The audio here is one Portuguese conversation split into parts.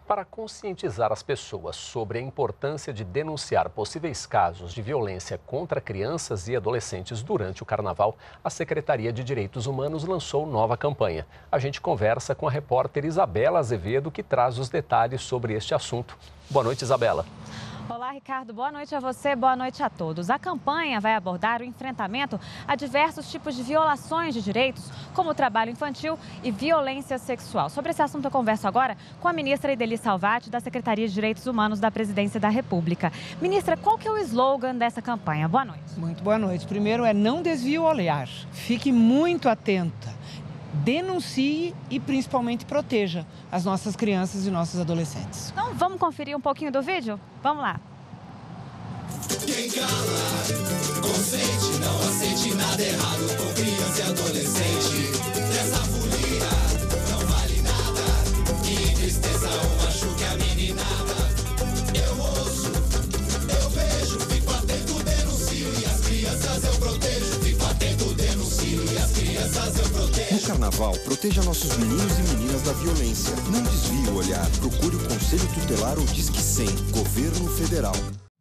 Para conscientizar as pessoas sobre a importância de denunciar possíveis casos de violência contra crianças e adolescentes durante o carnaval, a Secretaria de Direitos Humanos lançou nova campanha. A gente conversa com a repórter Isabela Azevedo, que traz os detalhes sobre este assunto. Boa noite, Isabela. Olá, Ricardo. Boa noite a você, boa noite a todos. A campanha vai abordar o enfrentamento a diversos tipos de violações de direitos, como o trabalho infantil e violência sexual. Sobre esse assunto eu converso agora com a ministra Idely Salvati, da Secretaria de Direitos Humanos da Presidência da República. Ministra, qual que é o slogan dessa campanha? Boa noite. Muito boa noite. Primeiro é não desvie o olhar. Fique muito atenta. Denuncie e principalmente proteja as nossas crianças e nossos adolescentes. Então vamos conferir um pouquinho do vídeo? Vamos lá. Quem cala, consente, não aceite nada errado com criança e adolescente. Essa folia não vale nada, que tristeza ou machuque a meninada. Eu ouço, eu vejo, fico atento, denuncio e as crianças eu protejo. Fico atento, denuncio e as crianças eu protejo. No carnaval, proteja nossos meninos e meninas da violência. Não desvie o olhar, procure o Conselho Tutelar ou Disque 100, Governo Federal.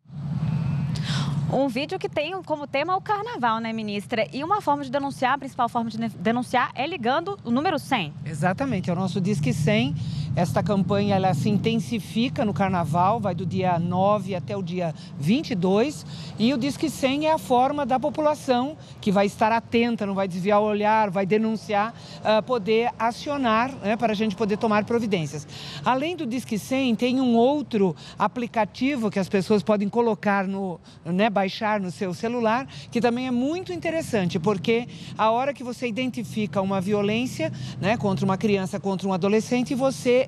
Um vídeo que tem como tema o carnaval, né, ministra? E uma forma de denunciar, a principal forma de denunciar é ligando o número 100. Exatamente, é o nosso Disque 100. Esta campanha ela se intensifica no carnaval, vai do dia 9 até o dia 22. E o Disque 100 é a forma da população que vai estar atenta, não vai desviar o olhar, vai denunciar, poder acionar, né, para a gente poder tomar providências. Além do Disque 100, tem um outro aplicativo que as pessoas podem colocar baixar no seu celular, que também é muito interessante, porque a hora que você identifica uma violência, né, contra uma criança, contra um adolescente, você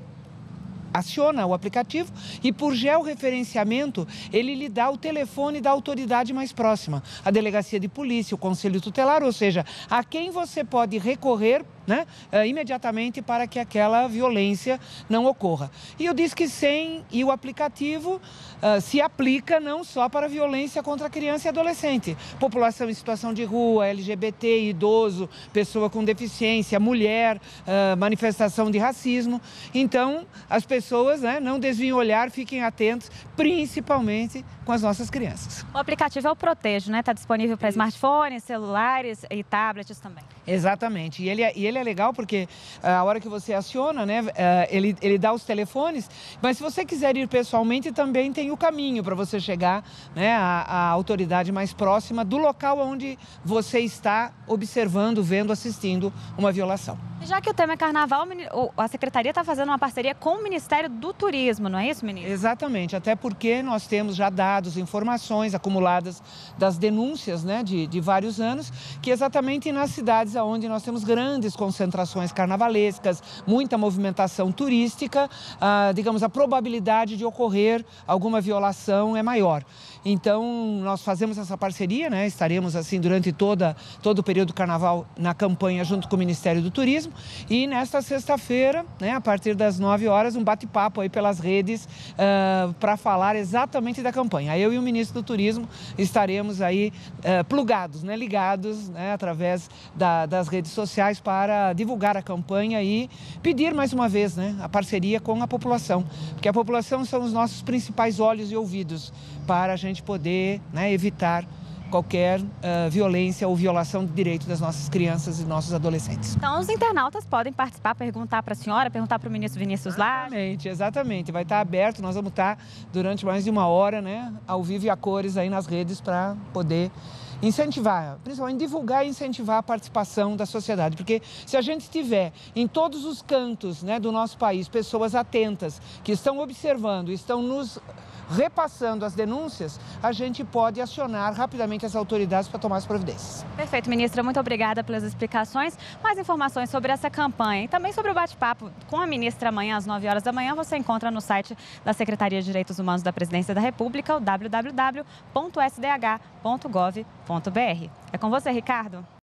aciona o aplicativo e por georreferenciamento ele lhe dá o telefone da autoridade mais próxima, a delegacia de polícia, o conselho tutelar, ou seja, a quem você pode recorrer, né, imediatamente para que aquela violência não ocorra. E o Disque 100 e o aplicativo se aplica não só para violência contra criança e adolescente, população em situação de rua, LGBT, idoso, pessoa com deficiência, mulher, manifestação de racismo. Então, as pessoas, né, não desviem o olhar, fiquem atentos, principalmente com as nossas crianças. O aplicativo é o Protejo, né? Está disponível para smartphones, celulares e tablets também. Exatamente. E ele é legal porque a hora que você aciona, né, ele dá os telefones, mas se você quiser ir pessoalmente, também tem o caminho para você chegar, né, à autoridade mais próxima do local onde você está observando, vendo, assistindo uma violação. E já que o tema é carnaval, a Secretaria está fazendo uma parceria com o Ministério do Turismo, não é isso, ministro? Exatamente, até porque nós temos já dados, informações acumuladas das denúncias, né, de vários anos, que exatamente nas cidades onde nós temos grandes concentrações carnavalescas, muita movimentação turística, digamos, a probabilidade de ocorrer alguma violação é maior. Então, nós fazemos essa parceria, né? Estaremos assim durante todo o período do carnaval na campanha junto com o Ministério do Turismo. E nesta sexta-feira, né, a partir das 9 horas, um bate-papo aí pelas redes para falar exatamente da campanha. Eu e o Ministro do Turismo estaremos aí plugados, né, ligados, né, através das redes sociais para divulgar a campanha e pedir mais uma vez, né, a parceria com a população. Porque a população são os nossos principais olhos e ouvidos para a gente poder, né, evitar qualquer violência ou violação de direito das nossas crianças e nossos adolescentes. Então, os internautas podem participar, perguntar para a senhora, perguntar para o ministro Vinícius Lages. Exatamente. Vai estar aberto, nós vamos estar durante mais de uma hora, né, ao vivo e a cores aí nas redes para poder incentivar, principalmente divulgar e incentivar a participação da sociedade, porque se a gente tiver em todos os cantos, né, do nosso país pessoas atentas, que estão observando, estão nos repassando as denúncias, a gente pode acionar rapidamente as autoridades para tomar as providências. Perfeito, ministra. Muito obrigada pelas explicações. Mais informações sobre essa campanha e também sobre o bate-papo com a ministra amanhã às 9 horas da manhã você encontra no site da Secretaria de Direitos Humanos da Presidência da República, o www.sdh.gov.br. É com você, Ricardo.